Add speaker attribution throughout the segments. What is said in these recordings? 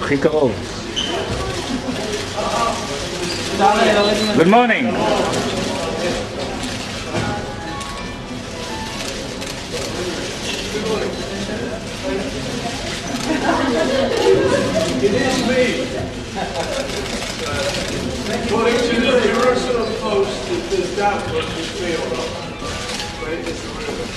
Speaker 1: Crico. Good morning.
Speaker 2: It is me. According to the Jerusalem Post, there's doubt what you feel of. But it is the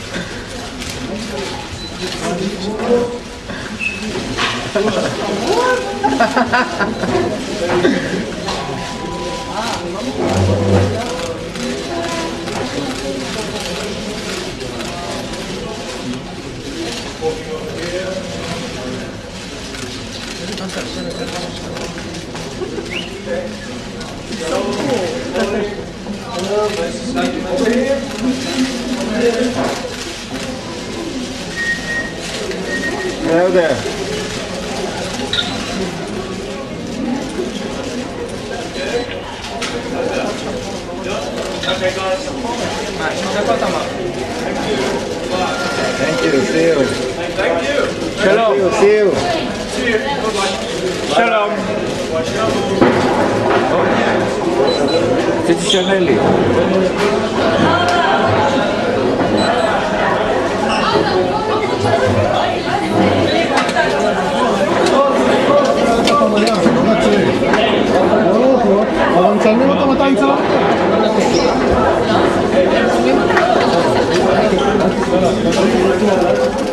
Speaker 1: Hello there.
Speaker 2: Okay, guys.
Speaker 1: Thank you. See you.
Speaker 2: Thank you.
Speaker 1: Shalom. See you.
Speaker 2: See you. Bye-bye.
Speaker 1: Shalom. Traditionally.
Speaker 3: אבל מצלמים אותו 200 צלם?